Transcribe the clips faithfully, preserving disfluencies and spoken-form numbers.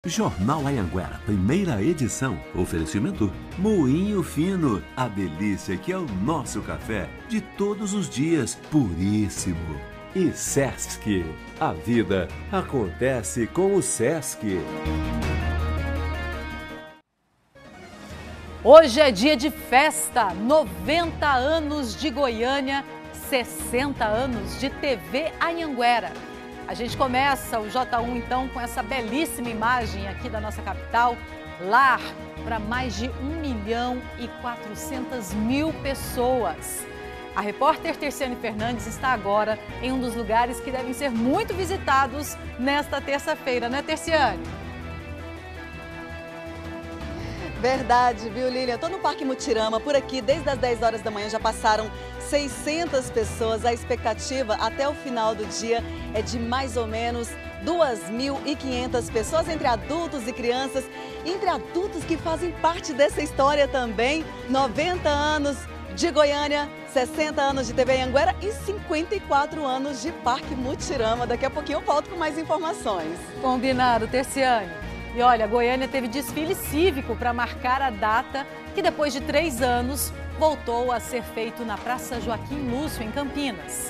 Jornal Anhanguera, primeira edição. Oferecimento Moinho Fino, a delícia que é o nosso café de todos os dias, puríssimo. E Sesc, a vida acontece com o Sesc. Hoje é dia de festa, noventa anos de Goiânia, sessenta anos de T V Anhanguera. A gente começa o J um então com essa belíssima imagem aqui da nossa capital, lar para mais de um milhão e quatrocentas mil pessoas. A repórter Terciane Fernandes está agora em um dos lugares que devem ser muito visitados nesta terça-feira, né, Terciane? Verdade, viu, Lilian? Estou no Parque Mutirama, por aqui, desde as dez horas da manhã já passaram seiscentas pessoas. A expectativa até o final do dia é de mais ou menos duas mil e quinhentas pessoas, entre adultos e crianças, entre adultos que fazem parte dessa história também. noventa anos de Goiânia, sessenta anos de T V Anhanguera e cinquenta e quatro anos de Parque Mutirama. Daqui a pouquinho eu volto com mais informações. Combinado, Terciane. E olha, Goiânia teve desfile cívico para marcar a data que depois de três anos voltou a ser feito na Praça Joaquim Lúcio, em Campinas.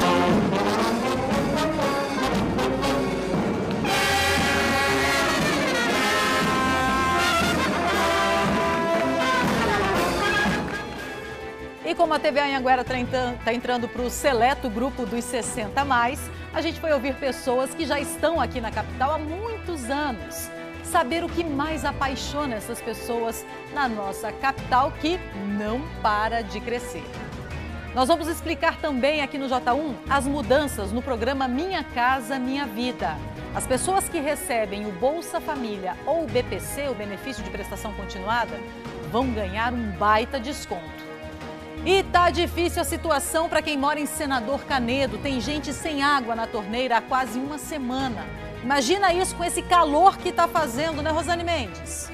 E como a T V Anhanguera está entrando para o seleto grupo dos sessenta mais, a gente foi ouvir pessoas que já estão aqui na capital há muitos anos. Saber o que mais apaixona essas pessoas na nossa capital, que não para de crescer. Nós vamos explicar também aqui no J um as mudanças no programa Minha Casa Minha Vida. As pessoas que recebem o Bolsa Família ou o B P C, o benefício de prestação continuada, vão ganhar um baita desconto. E tá difícil a situação para quem mora em Senador Canedo. Tem gente sem água na torneira há quase uma semana. Imagina isso com esse calor que está fazendo, né, Rosane Mendes?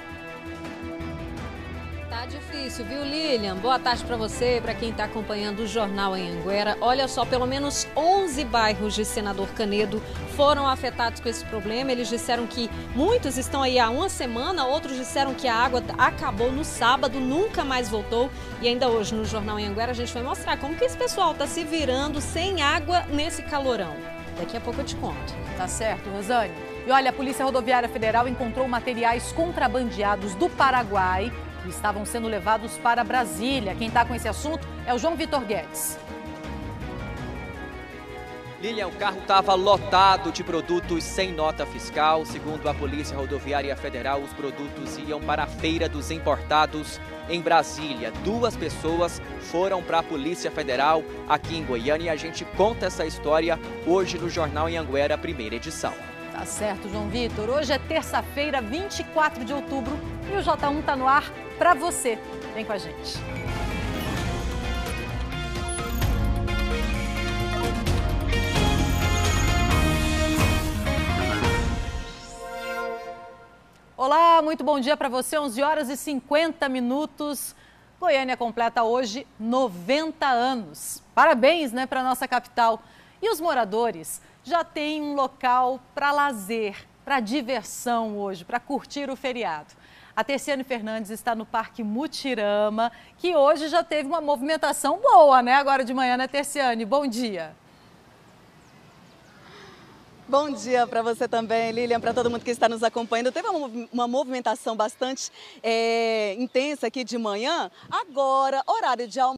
Tá difícil, viu, Lilian? Boa tarde para você, para quem está acompanhando o Jornal Anhanguera. Olha só, pelo menos onze bairros de Senador Canedo foram afetados com esse problema. Eles disseram que muitos estão aí há uma semana, outros disseram que a água acabou no sábado, nunca mais voltou. E ainda hoje no Jornal Anhanguera a gente vai mostrar como que esse pessoal está se virando sem água nesse calorão. Daqui a pouco eu te conto. Tá certo, Rosane. E olha, a Polícia Rodoviária Federal encontrou materiais contrabandeados do Paraguai que estavam sendo levados para Brasília. Quem está com esse assunto é o João Vitor Guedes. Lilian, o carro estava lotado de produtos sem nota fiscal. Segundo a Polícia Rodoviária Federal, os produtos iam para a Feira dos Importados em Brasília. Duas pessoas foram para a Polícia Federal aqui em Goiânia e a gente conta essa história hoje no Jornal Anhanguera, primeira edição. Tá certo, João Vitor. Hoje é terça-feira, vinte e quatro de outubro e o J um tá no ar para você. Vem com a gente. Olá, muito bom dia para você, onze horas e cinquenta minutos. Goiânia completa hoje noventa anos. Parabéns, né, para nossa capital. E os moradores já têm um local para lazer, para diversão hoje, para curtir o feriado. A Terciane Fernandes está no Parque Mutirama, que hoje já teve uma movimentação boa, né? Agora de manhã, né, Terciane? Bom dia. Bom dia para você também, Lilian, para todo mundo que está nos acompanhando. Teve uma, uma movimentação bastante é, intensa aqui de manhã. Agora, horário de almoço.